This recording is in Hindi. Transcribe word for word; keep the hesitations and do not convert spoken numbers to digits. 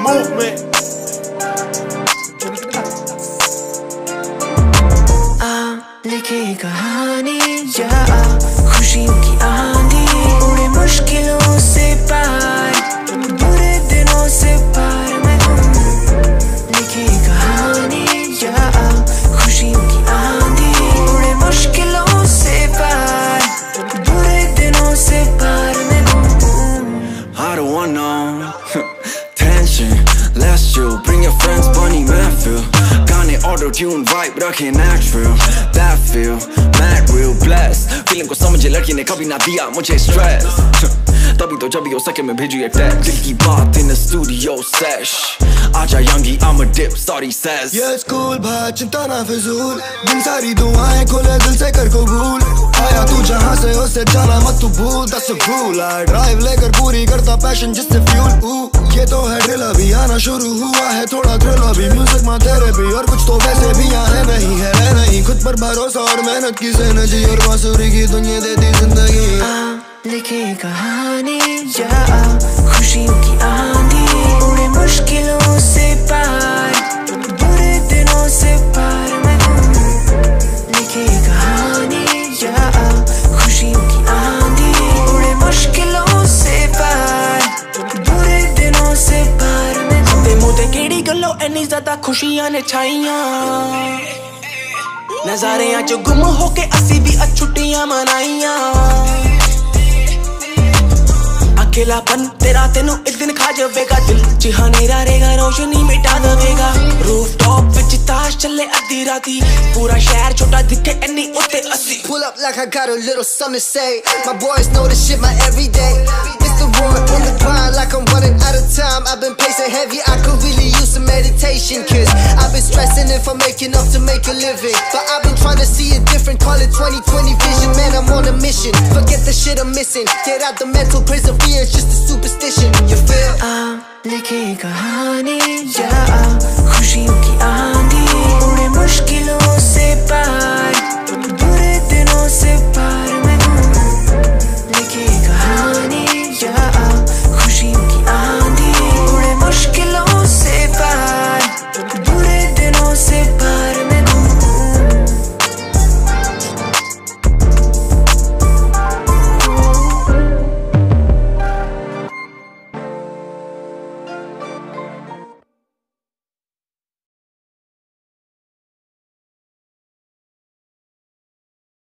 Oh man. लिखे ये कहानी या आ खुशियों की आंधी, उड़े मुश्किलों से पार, बुरे दिनों से पार मैं हूँ। लिखे ये कहानी या आ खुशियों की आंधी, उड़े मुश्किलों से पार, बुरे दिनों से पार मैं हूँ। I don't want no tension, let's chill. Bring your friends, Bani, Mehfil. Gaane Autotune vibe rakhe natural. That feel mad real blessed. Feeling ko samajhe ladki ne kabhi na diya mujhe stress. Tabhi to jabhi ho sake main bheju ye text. Dil ki baat in the studio sesh. Aaja youngie I'm a dip, sorry says. Yeah it's cool bhai chinta na fizul. Din sari duaएं khole dil se kar kabul. आया तू जहाँ से उसे जाना मत तू भूल. That's a rule. I drive लेकर पूरी करता passion जिससे fuel. Ooh ये तो है drill अभी आना शुरू हुआ है थोड़ा thrill अभी. Music में therapy और कुछ तो वैसे भी यहाँ नहीं है रह नहीं. खुद पर भरोसा और मेहनत की एनर्जी और बांसुरी की दुनिया देती जिंदगी. लिखे ये कहानी या आ खुशियों की आंधी, उड़े मुश्किलों से पार, बुरे दिनों से पार मैं हूँ। लिखे ये कहानी या आ खुशियों की आंधी, उड़े मुश्किलों से पार, बुरे दिनों से पार मैं हूँ। ते मुँह ते केड़ी गल्लों इन्नी ज़्यादा खुशियां ने छाइयां, नज़ारियां च गुम होके असी भी छुट्टियां मनाइयां. अकेलापन तेरा तेनू एक दिन खा जावेगा, दिल च हनेरा रहेगा रोशनी मिटा देवेगा. रूफटॉप विच ताश चले अद्धी राती, पूरा शहर छोटा दिखे इन्नी उत्ते असी. Pull up like I got a little something to say. My boys know this shit my everyday. It's the war in the grind like I'm running out of time. I've been pacing heavy, I could really use some meditation. Cause I've been stressing if I'm making up to make a living. But I've been trying to see it different, call it twenty twenty vision. Man, I'm on a mission, forget the shit I'm missing. Get out the mental prison, fear, it's just a superstition. You feel? आ लिखे कहानी या